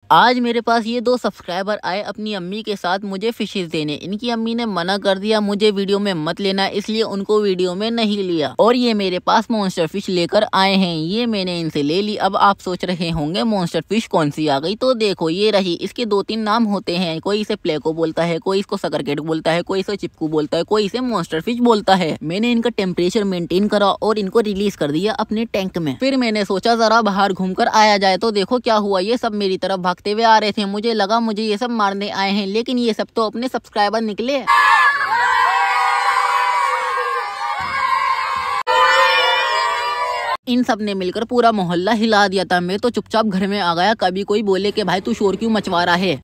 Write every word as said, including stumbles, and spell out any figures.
आज मेरे पास ये दो सब्सक्राइबर आए अपनी अम्मी के साथ मुझे फिशेज देने। इनकी अम्मी ने मना कर दिया मुझे वीडियो में मत लेना, इसलिए उनको वीडियो में नहीं लिया और ये मेरे पास मॉन्स्टर फिश लेकर आए हैं। ये मैंने इनसे ले ली। अब आप सोच रहे होंगे मॉन्स्टर फिश कौन सी आ गई, तो देखो ये रही। इसके दो तीन नाम होते हैं, कोई इसे प्लेको बोलता है, कोई इसको सकरकेट बोलता है, कोई इसे चिपकू बोलता है, कोई इसे मॉन्स्टर फिश बोलता है। मैंने इनका टेम्परेचर मेंटेन करा और इनको रिलीज कर दिया अपने टैंक में। फिर मैंने सोचा जरा बाहर घूमकर आया जाए, तो देखो क्या हुआ, ये सब मेरी तरफ भागते हुए आ रहे थे। मुझे लगा मुझे ये सब मारने आए हैं, लेकिन ये सब तो अपने सब्सक्राइबर निकले। इन सब ने मिलकर पूरा मोहल्ला हिला दिया था। मैं तो चुपचाप घर में आ गया। कभी कोई बोले कि भाई तू शोर क्यों मचवा रहा है।